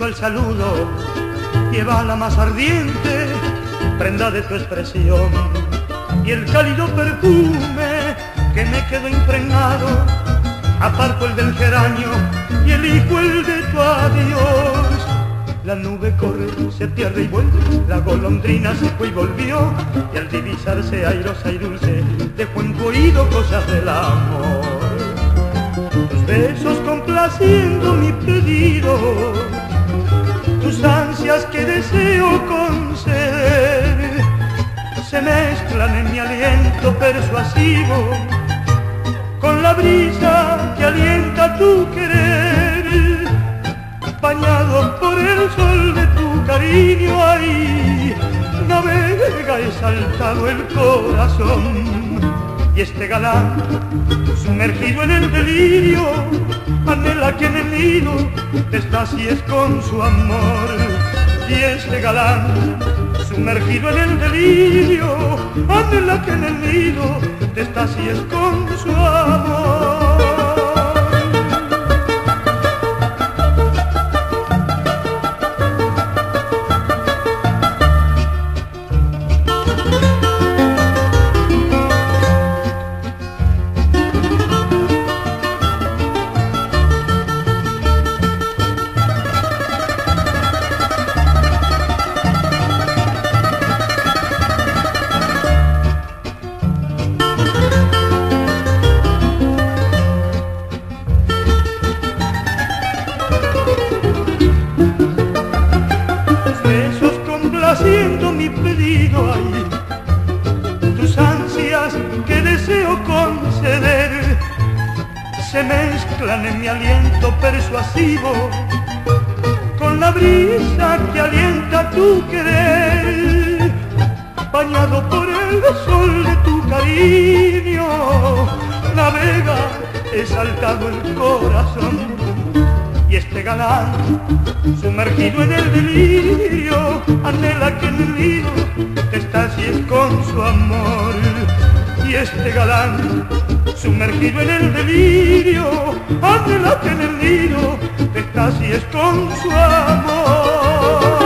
el saludo lleva la más ardiente prenda de tu expresión y el cálido perfume que me quedó impregnado, aparto el del geranio y elijo el de tu adiós. La nube corre, se pierde y vuelve, la golondrina se fue y volvió, y al divisarse airosa y dulce dejó en tu oído cosas del amor. Tus besos complaciendo mi pedido, tus ansias que deseo conceder, se mezclan en mi aliento persuasivo con la brisa que alienta tu querer, bañado por el sol de tu cariño. Ahí navega exaltado el corazón, y este galán sumergido en el delirio anhela que en el nido te estacies con su amor. Y este galán sumergido en el delirio anhela que en el nido te estacies con su amor. Haciendo mi pedido ahí, tus ansias que deseo conceder, se mezclan en mi aliento persuasivo con la brisa que alienta tu querer, bañado por el sol de tu cariño, navega exaltado el corazón. Y este galán, sumergido en el delirio, anhela que en el nido te estacies con su amor. Y este galán, sumergido en el delirio, anhela que en el nido te estacies con su amor.